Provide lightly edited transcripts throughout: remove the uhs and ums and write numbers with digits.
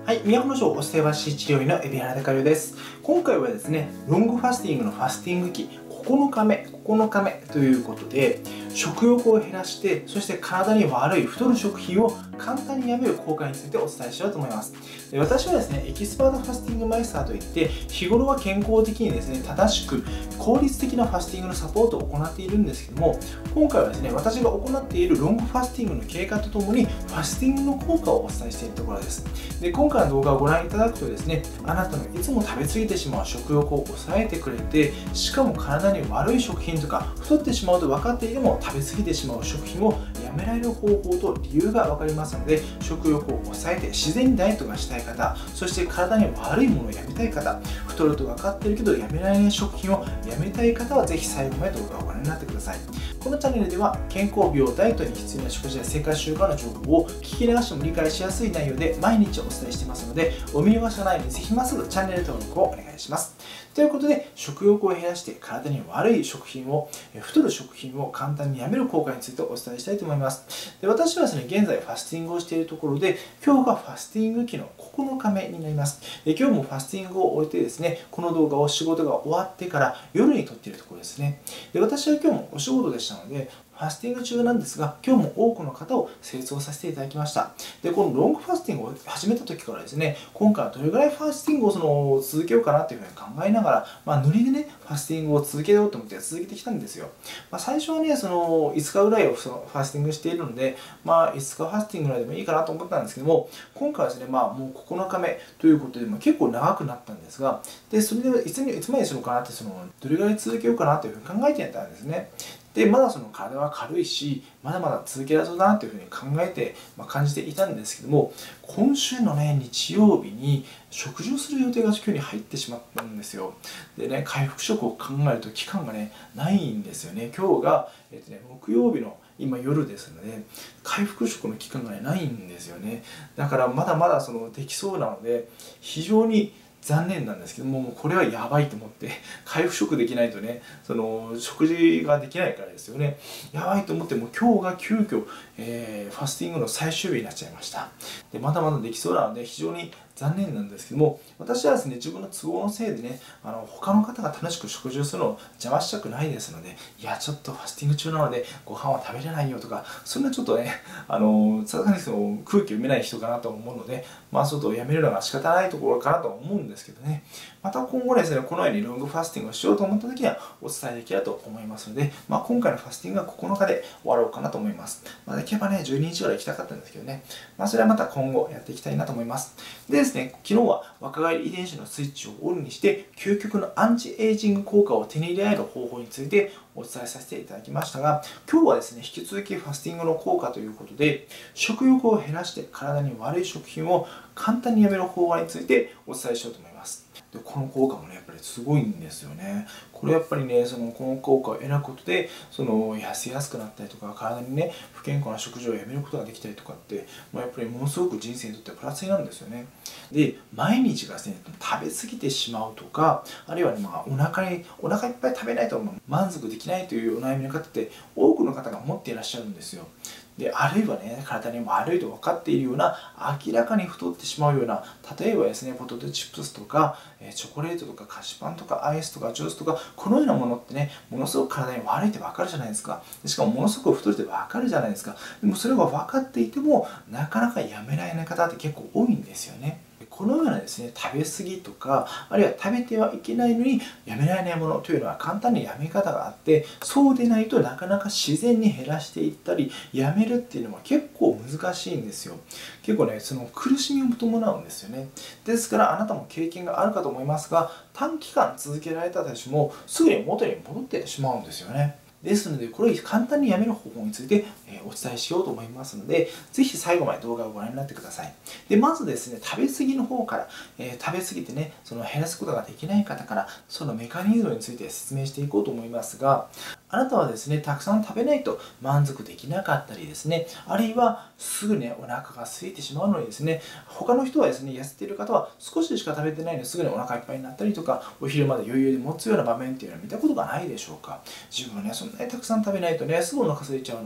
はい、都の省お世話し治療院の海老原隆です。今回はですね、ロングファスティングのファスティング期9日目ということで、食欲を減らして、そして体に悪い太る食品を簡単にやめる効果についてお伝えしようと思います。で、私はですね、エキスパートファスティングマイスターといって、日頃は健康的にですね、正しく効率的なファスティングのサポートを行っているんですけども、今回はですね、私が行っているロングファスティングの経過とともに、ファスティングの効果をお伝えしているところです。で、今回の動画をご覧いただくとですね、あなたのいつも食べ過ぎてしまう食欲を抑えてくれて、しかも体に悪い食品とか、太ってしまうと分かっていても食べ過ぎてしまう食品をやめられる方法と理由が分かりますので、食欲を抑えて自然にダイエットがしたい方、そして体に悪いものをやめたい方、太ると分かっているけどやめられない食品をやめたい方はぜひ最後まで動画をご覧になってください。このチャンネルでは健康美容ダイエットに必要な食事や生活習慣の情報を聞き流しても理解しやすい内容で毎日お伝えしていますので、お見逃しがないようにぜひ今すぐチャンネル登録をお願いします。ということで、食欲を減らして体に悪い食品を、太る食品を簡単にやめる効果についてお伝えしたいと思います。で、私はですね、現在ファスティングをしているところで、今日がファスティング期の9日目になります。で、今日もファスティングを終えてですね、この動画を仕事が終わってから夜に撮っているところですね。で、私は今日もお仕事でしたので、ファスティング中なんですが、今日も多くの方を清掃させていただきました。で、このロングファスティングを始めた時からですね、今回はどれぐらいファスティングを続けようかなというふうに考えながら、ノリでね、ファスティングを続けようと思って続けてきたんですよ。最初はね、5日ぐらいをファスティングしているので、5日ファスティングぐらいでもいいかなと思ったんですけども、今回はですね、もう9日目ということで、結構長くなったんですが、で、それでいつまでにしようかなって、どれぐらい続けようかなというふうに考えてやったんですね。で、まだ体は軽いし、まだまだ続けられそうだなというふうに考えて、感じていたんですけども、今週のね、日曜日に食事をする予定が今日に入ってしまったんですよ。でね、回復食を考えると期間がね、ないんですよね。今日が、木曜日の今夜ですので、回復食の期間が、ね、ないんですよね。だからまだまだできそうなので、非常に残念なんですけども、これはやばいと思って、回復食できないとね、食事ができないからですよね。やばいと思って、もう今日が急遽、ファスティングの最終日になっちゃいました。で、まだまだできそうなので、非常に残念なんですけども、私はですね、自分の都合のせいでね、他の方が楽しく食事をするのを邪魔したくないですので、いや、ちょっとファスティング中なので、ご飯は食べれないよとか、そんなちょっとね、さすがに空気を読めない人かなと思うので、ちょっとやめるのが仕方ないところかなと思うんですけどね。また今後ですね、このようにロングファスティングをしようと思った時にはお伝えできればと思いますので、今回のファスティングは9日で終わろうかなと思います。できればね、12日ぐらい行きたかったんですけどね。それはまた今後やっていきたいなと思います。でですね、昨日は若返り遺伝子のスイッチをオンにして、究極のアンチエイジング効果を手に入れられる方法についてお伝えさせていただきましたが、今日はですね、引き続きファスティングの効果ということで、食欲を減らして体に悪い食品を簡単にやめる方法についてお伝えしようと思います。で、この効果もね、やっぱりすごいんですよね。これやっぱりね、この効果を得ることで、痩せやすくなったりとか、体にね、不健康な食事をやめることができたりとかって、やっぱりものすごく人生にとってはプラスになるんですよね。で、毎日がですね、食べ過ぎてしまうとか、あるいはね、お腹いっぱい食べないと満足できないというお悩みの方って多くの方が持っていらっしゃるんですよ。で、あるいはね、体に悪いと分かっているような、明らかに太ってしまうような、例えばですね、ポテトチップスとか、チョコレートとか菓子パンとかアイスとかジュースとか、このようなものってね、ものすごく体に悪いって分かるじゃないですか。しかもものすごく太るって分かるじゃないですか。でもそれが分かっていても、なかなかやめられない方って結構多いんですよね。このようなですね、食べ過ぎとか、あるいは食べてはいけないのにやめられないものというのは簡単にやめ方があって、そうでないとなかなか自然に減らしていったり、やめるっていうのは結構難しいんですよ。結構ね、苦しみを伴うんですよね。ですから、あなたも経験があるかと思いますが、短期間続けられたとしても、すぐに元に戻ってしまうんですよね。ですので、これを簡単にやめる方法についてお伝えしようと思いますので、ぜひ最後まで動画をご覧になってください。で、まずですね、食べ過ぎの方から、食べ過ぎてね、減らすことができない方から、そのメカニズムについて説明していこうと思いますが、あなたはですね、たくさん食べないと満足できなかったりですね、あるいはすぐね、お腹が空いてしまうのにですね、他の人はですね、痩せている方は少ししか食べてないのにすぐにお腹いっぱいになったりとか、お昼まで余裕で持つような場面っていうのは見たことがないでしょうか。自分はね、そんなにたくさん食べないとね、すぐお腹空いちゃうのに、他の方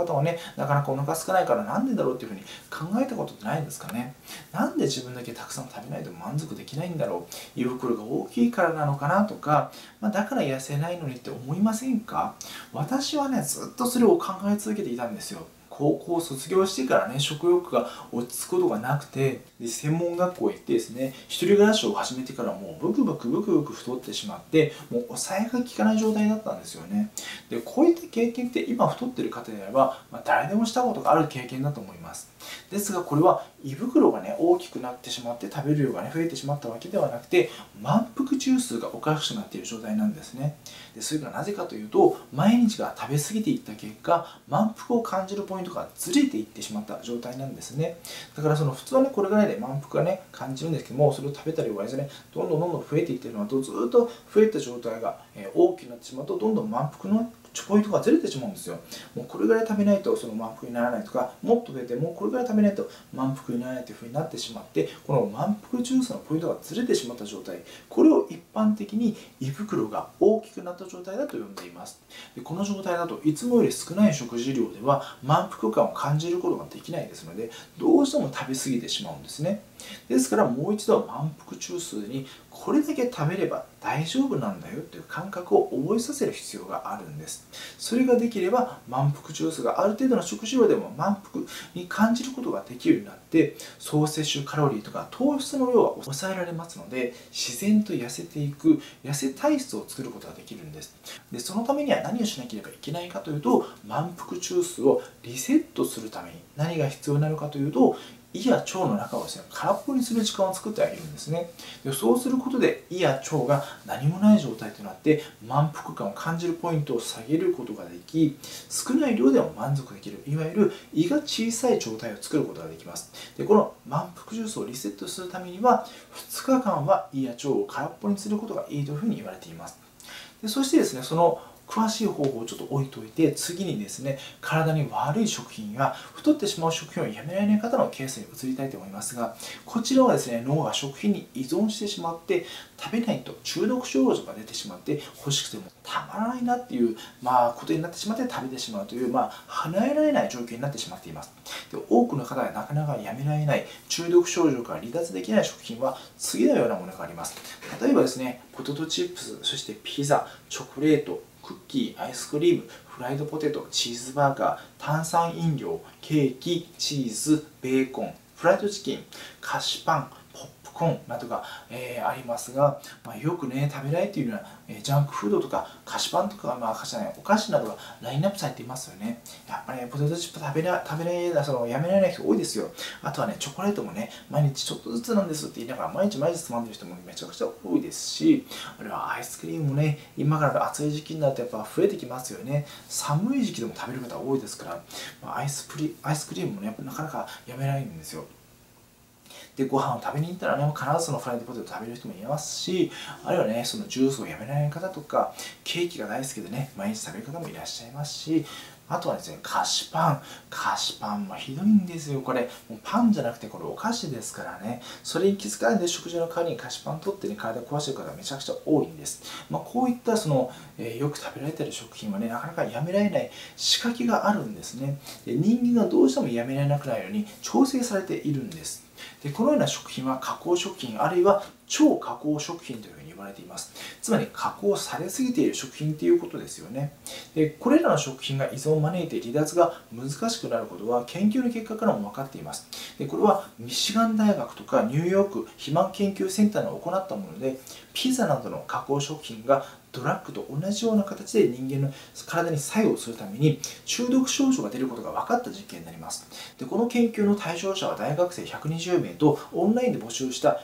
方はね、なかなかお腹空かないからなんでだろうっていうふうに考えたことってないんですかね。なんで自分だけたくさん食べないと満足できないんだろう、胃袋が大きいからなのかなとか、だから痩せないのにって思いませんか？私はね、ずっとそれを考え続けていたんですよ。高校を卒業してからね、食欲が落ち着くことがなくて、で専門学校へ行ってですね、一人暮らしを始めてからもうブクブクブクブク太ってしまって、もう抑えが効かない状態だったんですよね。でこういった経験って今太ってる方であれば、誰でもしたことがある経験だと思います。ですがこれは胃袋がね大きくなってしまって食べる量がね増えてしまったわけではなくて、満腹中枢がおかしくなっている状態なんですね。でそれがなぜかというと、毎日が食べ過ぎていった結果、満腹を感じるポイントがずれていってしまった状態なんですね。だから普通はねこれぐらいで満腹がね感じるんですけども、それを食べたりはですね、どんどん増えていってるのと、ずっと増えた状態が大きくなってしまうと、どんどん満腹のポイントがずれてしまうんですよ。もうこれぐらい食べないと満腹にならないとか、もっと増えてもうこれぐらい食べないと満腹にならないというふうになってしまって、この満腹中枢のポイントがずれてしまった状態、これを一般的に胃袋が大きくなった状態だと呼んでいます。でこの状態だといつもより少ない食事量では満腹感を感じることができないですので、どうしても食べ過ぎてしまうんですね。ですからもう一度満腹中枢にこれだけ食べれば大丈夫なんだよという感覚を覚えさせる必要があるんです。それができれば満腹中枢がある程度の食事量でも満腹に感じることができるようになって、総摂取カロリーとか糖質の量が抑えられますので、自然と痩せていく痩せ体質を作ることができるんです。でそのためには何をしなければいけないかというと、満腹中枢をリセットするために何が必要なのかというと、胃や腸の中をですね、空っぽにする時間を作ってあげるんですね。でそうすることで胃や腸が何もない状態となって、満腹感を感じるポイントを下げることができ、少ない量でも満足できる、いわゆる胃が小さい状態を作ることができます。でこの満腹ジュースをリセットするためには、2日間は胃や腸を空っぽにすることがいいというふうに言われています。でそしてですね、その詳しい方法をちょっと置いといて、次にですね、体に悪い食品や太ってしまう食品をやめられない方のケースに移りたいと思いますが、こちらはですね、脳が食品に依存してしまって、食べないと中毒症状が出てしまって、欲しくてもたまらないなっていう、ことになってしまって食べてしまうという、離れられない状況になってしまっています。で多くの方がなかなかやめられない中毒症状から離脱できない食品は次のようなものがあります。例えばですね、ポテトチップス、そしてピザ、チョコレート、クッキー、アイスクリーム、フライドポテト、チーズバーガー、炭酸飲料、ケーキ、チーズ、ベーコン、フライドチキン、菓子パン、ポップコーンなどが、ありますが、よくね食べられているような、ジャンクフードとか菓子パンとか、お菓子などがラインナップされていますよね。やっぱり、ポテトチップやめられない人多いですよ。あとはね、チョコレートもね、毎日ちょっとずつなんですって言いながら毎日つまんでる人もめちゃくちゃ多いですし、あるいはアイスクリームもね、今から暑い時期になるとやっぱ増えてきますよね。寒い時期でも食べる方多いですから、アイスクリームもね、やっぱなかなかやめられないんですよ。でご飯を食べに行ったらね、必ずそのフライドポテト食べる人もいますし、あるいはね、そのジュースをやめられない方とか、ケーキが大好きでね、毎日食べる方もいらっしゃいますし、あとはですね、菓子パンもひどいんですよ。これもうパンじゃなくてこれお菓子ですからね。それに気づかないで食事の代わりに菓子パン取ってね、体を壊してる方がめちゃくちゃ多いんです。こういったよく食べられている食品はね、なかなかやめられない仕掛けがあるんですね。で人間がどうしてもやめられなくなるように調整されているんです。でこのような食品は加工食品、あるいは超加工食品というふうに言われています。つまり加工されすぎている食品ということですよね。でこれらの食品が依存を招いて離脱が難しくなることは研究の結果からも分かっています。でこれはミシガン大学とかニューヨーク肥満研究センターの行ったもので、ピザなどの加工食品がドラッグと同じような形で人間の体に作用するために中毒症状が出ることが分かった実験になります。でこの研究の対象者は大学生120名とオンラインで募集した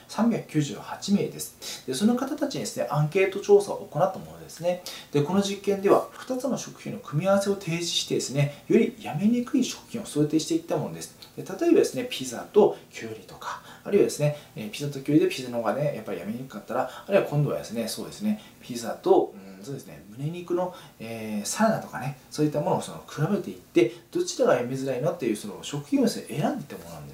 398名です。でその方たちにですね、アンケート調査を行ったものですね。でこの実験では2つの食品の組み合わせを提示してですね、よりやめにくい食品を想定していったものです。で例えばですね、ピザとキュウリとか、あるいはですね、ピザとキュウリでピザの方がね、やっぱりやめにくかったら、あるいは今度はですね、そうですね、ピザと、そうですね、胸肉の、サラダとかね、そういったものを比べていって、どちらがやめづらいのっていう食品をですね、選んでいったものなんですよ。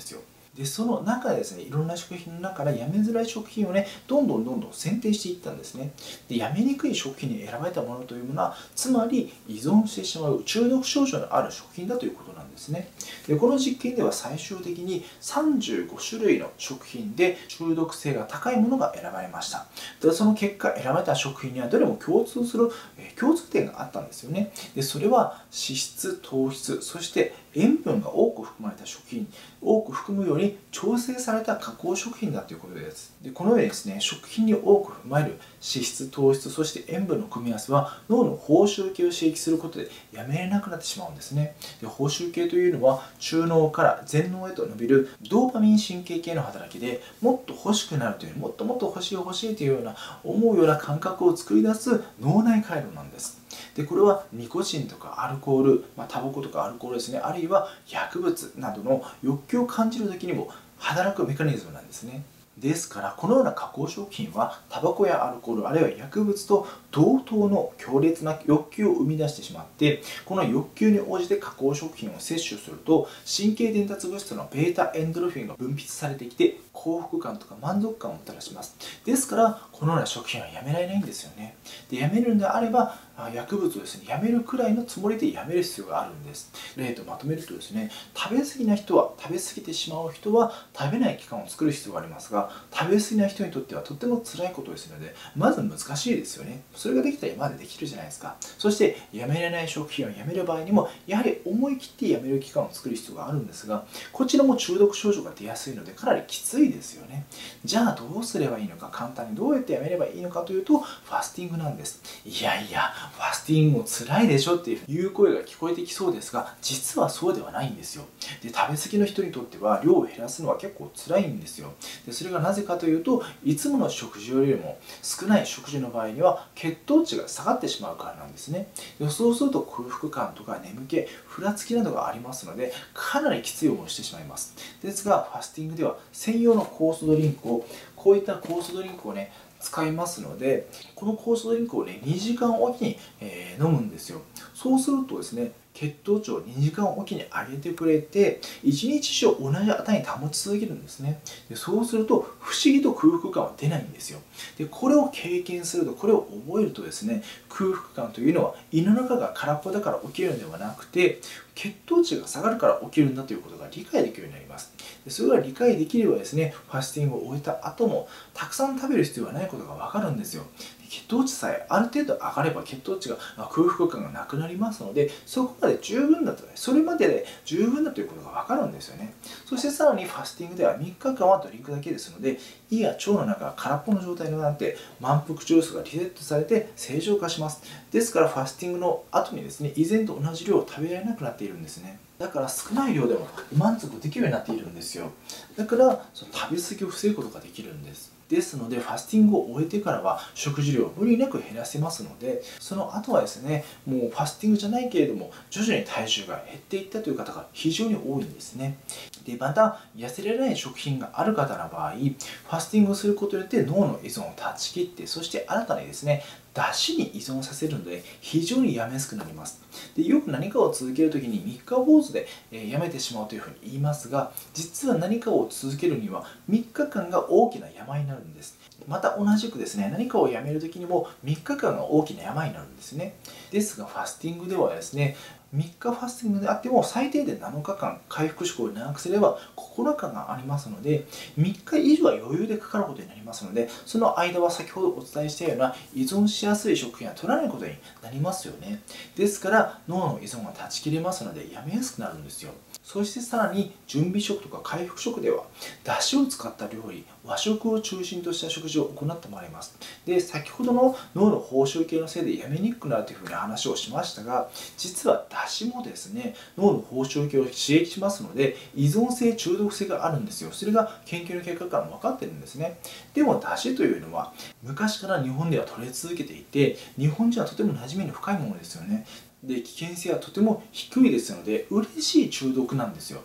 でその中でですね、いろんな食品の中からやめづらい食品をね、どんどん選定していったんですね。でやめにくい食品に選ばれたものというものは、つまり依存してしまう中毒症状のある食品だということなんですね。でこの実験では最終的に35種類の食品で中毒性が高いものが選ばれました。でその結果、選ばれた食品にはどれも共通点があったんですよね。でそれは脂質、糖質、そして塩分が多く含まれた食品、多く含むように調整された加工食品だということです。でこのようにですね、食品に多く含まれる脂質、糖質、そして塩分の組み合わせは脳の報酬系を刺激することでやめれなくなってしまうんですね。で報酬系というのは中脳から前脳へと伸びるドーパミン神経系の働きで、もっと欲しくなるという、もっともっと欲しいというような思うような感覚を作り出す脳内回路なんです。でこれはニコチンとかアルコール、タバコとかアルコールですね、あるいは薬物などの欲求を感じる時にも働くメカニズムなんですね。ですからこのような加工食品はタバコやアルコール、あるいは薬物と同等の強烈な欲求を生み出してしまって、この欲求に応じて加工食品を摂取すると神経伝達物質のベータエンドルフィンが分泌されてきて、幸福感とか満足感をもたらします。ですからこのような食品はやめられないんですよね。でやめるのであれば薬物をですね、やめるくらいのつもりでやめる必要があるんです。例とまとめるとですね、食べ過ぎな人は、食べ過ぎてしまう人は食べない期間を作る必要がありますが、食べ過ぎな人にとってはとっても辛いことですので、まず難しいですよね。それができたら今までできるじゃないですか。そしてやめられない食品をやめる場合にも、やはり思い切ってやめる期間を作る必要があるんですが、こちらも中毒症状が出やすいのでかなりきついですよね。じゃあどうすればいいのか、簡単にどうやってやめればいいのかというと、ファスティングなんです。いやいや、ファスティングも辛いでしょっていう声が聞こえてきそうですが、実はそうではないんですよ。で食べ過ぎの人にとっては量を減らすのは結構辛いんですよ。でそれがなぜかというと、いつもの食事よりも少ない食事の場合には血糖値が下がってしまうからなんですね。でそうすると空腹感とか眠気、ふらつきなどがありますので、かなりきつい思いをしてしまいます。ですがファスティングでは専用の酵素ドリンクを、こういった酵素ドリンクをね使いますので、この酵素ドリンクをね2時間おきに、飲むんですよ。そうするとですね、血糖値を2時間おきに上げてくれて、1日以上同じ値に保ち続けるんですね。でそうすると不思議と空腹感は出ないんですよ。でこれを経験すると、これを覚えるとですね、空腹感というのは胃の中が空っぽだから起きるのではなくて、血糖値が下がるから起きるんだということが理解できるようになります。でそれが理解できればですね、ファスティングを終えた後もたくさん食べる必要はないことが分かるんですよ。血糖値さえある程度上がれば血糖値が空腹感がなくなりますので、そこまで十分だと、それまでで十分だということが分かるんですよね。そしてさらにファスティングでは3日間はドリンクだけですので、胃や腸の中が空っぽの状態になって満腹ジュースがリセットされて正常化します。ですからファスティングの後にですね、以前と同じ量を食べられなくなっているんですね。だから少ない量でも満足できるようになっているんですよ。だからその食べ過ぎを防ぐことができるんです。ですのでファスティングを終えてからは食事量を無理なく減らせますので、その後はですね、もうファスティングじゃないけれども徐々に体重が減っていったという方が非常に多いんですね。でまた痩せられない食品がある方の場合、ファスティングをすることによって脳の依存を断ち切って、そして新たにですね、出汁に依存させるので非常にやめやすくなります。でよく何かを続けるときに3日坊主でやめてしまうというふうに言いますが、実は何かを続けるには3日間が大きな山になるんです。また同じくですね、何かをやめるときにも3日間が大きな山になるんですね。ですがファスティングではですね、3日ファスティングであっても最低で7日間、回復志向を長くすれば9日がありますので、3日以上は余裕でかかることになりますので、その間は先ほどお伝えしたような依存しやすい食品は取らないことになりますよね。ですから脳の依存が断ち切れますのでやめやすくなるんですよ。そしてさらに準備食とか回復食では出汁を使った料理、和食を中心とした食事を行ってまいります。で先ほどの脳の報酬系のせいでやめにくくなるというふうに話をしましたが、実は出汁もですね、脳の報酬系を刺激しますので依存性、中毒性があるんですよ。それが研究の結果からも分かってるんですね。でも出汁というのは昔から日本では取れ続けていて、日本人はとても馴染みの深いものですよね。で危険性はとても低いですので嬉しい中毒なんですよ。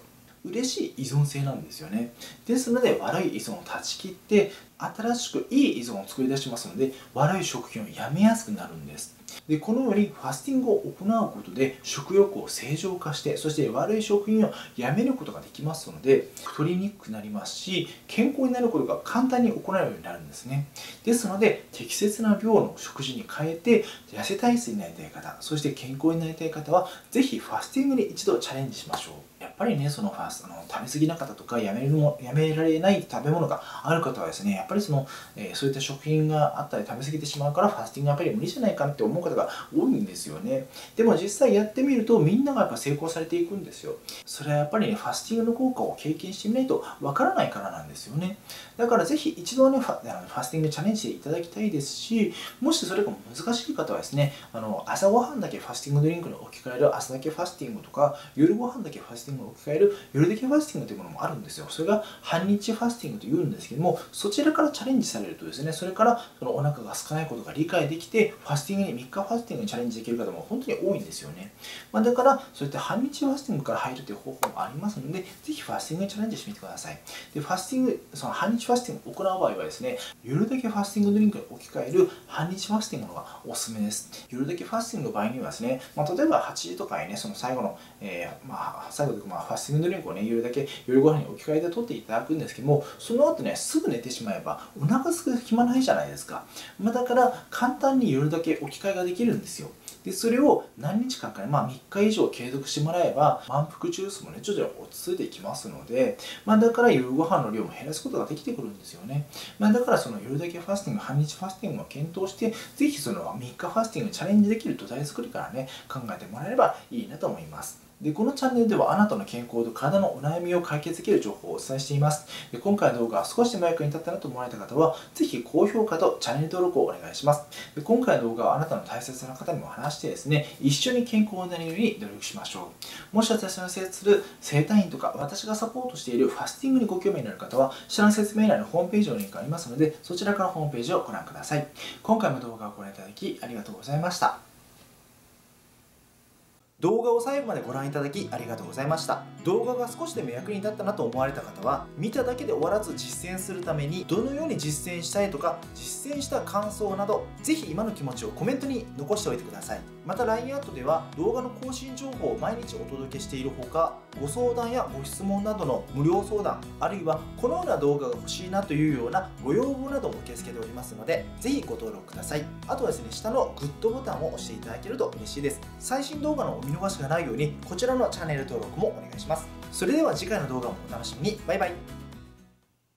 嬉しい依存性なんですよね。ですので悪い依存を断ち切って新しくいい依存を作り出しますので、悪い食品をやめやすくなるんです。でこのようにファスティングを行うことで食欲を正常化して、そして悪い食品をやめることができますので、太りにくくなりますし、健康になることが簡単に行えるようになるんですね。ですので適切な量の食事に変えて、痩せ体質になりたい方、そして健康になりたい方はぜひファスティングに一度チャレンジしましょう。やっぱりね、その食べ過ぎな方とかやめられない食べ物がある方はですね、やっぱりそういった食品があったり食べ過ぎてしまうから、ファスティングやっぱり無理じゃないかって思う方が多いんですよね。でも実際やってみるとみんながやっぱ成功されていくんですよ。それはやっぱりね、ファスティングの効果を経験してみないとわからないからなんですよね。だからぜひ一度ね、ファスティングチャレンジしていただきたいですし、もしそれが難しい方はですね、朝ごはんだけファスティングドリンクに置き換える朝だけファスティングとか、夜ごはんだけファスティングに置き換える夜だけファスティングというものもあるんですよ。それが半日ファスティングというんですけども、そちらからチャレンジされるとですね、それからそのお腹が空かないことが理解できて、ファスティングに3日ファスティングにチャレンジできる方も本当に多いんですよね。だからそういった半日ファスティングから入るという方法もありますので、ぜひファスティングにチャレンジしてみてください。でファスティング、その半日ファスティングを行う場合はですね、夜だけファスティングドリンクに置き換える半日ファスティングの方がおすすめです。夜だけファスティングの場合にはですね、例えば8時とかにね、その最後の、最後でファスティングドリンクをね、夜ご飯に置き換えて取っていただくんですけども、その後ね、すぐ寝てしまえばお腹すく暇ないじゃないですか。だから簡単に夜だけ置き換えができるんですよ。でそれを何日間かね、3日以上継続してもらえば、満腹中枢もね、徐々に落ち着いていきますので、だから夜ご飯の量も減らすことができてくるんですよね。だからその夜だけファスティング、半日ファスティングを検討して、ぜひその3日ファスティングにチャレンジできる土台作りからね、考えてもらえればいいなと思います。でこのチャンネルではあなたの健康と体のお悩みを解決できる情報をお伝えしています。で今回の動画が少しでも役に立ったなと思われた方は、ぜひ高評価とチャンネル登録をお願いします。で今回の動画はあなたの大切な方にも話してですね、一緒に健康になれるように努力しましょう。もし私の接する整体院とか私がサポートしているファスティングにご興味のある方は、下の説明欄にホームページのリンクがありますので、そちらからホームページをご覧ください。今回も動画をご覧いただきありがとうございました。動画を最後までご覧いただきありがとうございました。動画が少しでも役に立ったなと思われた方は、見ただけで終わらず実践するためにどのように実践したいとか、実践した感想など、ぜひ今の気持ちをコメントに残しておいてください。また LINE アットでは動画の更新情報を毎日お届けしているほか、ご相談やご質問などの無料相談、あるいはこのような動画が欲しいなというようなご要望なども受け付けておりますので、ぜひご登録ください。あとはですね、下のグッドボタンを押していただけると嬉しいです。最新動画のお見逃しがないように、こちらのチャンネル登録もお願いします。それでは次回の動画もお楽しみに。バイバイ。